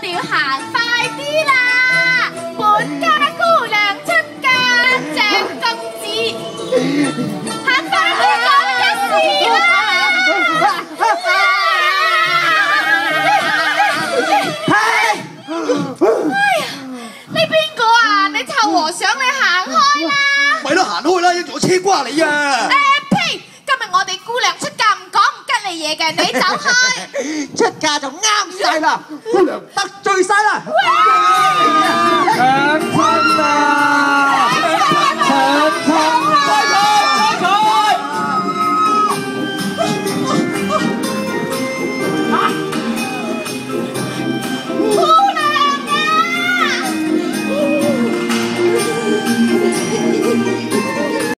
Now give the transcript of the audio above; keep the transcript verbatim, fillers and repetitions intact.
哋要行快啲啦！本家姑娘出嫁鄭公子，行快啲講一時啦！哎呀，你邊個啊？你臭和尚，你行開啦！ 咪咯，行開啦，一仲有車瓜你啊！ 誒呸！今日我哋姑娘出嫁唔講唔吉利嘢嘅，你走開！ 出嫁就啱晒啦，姑娘得罪晒啦！ 娘親啊！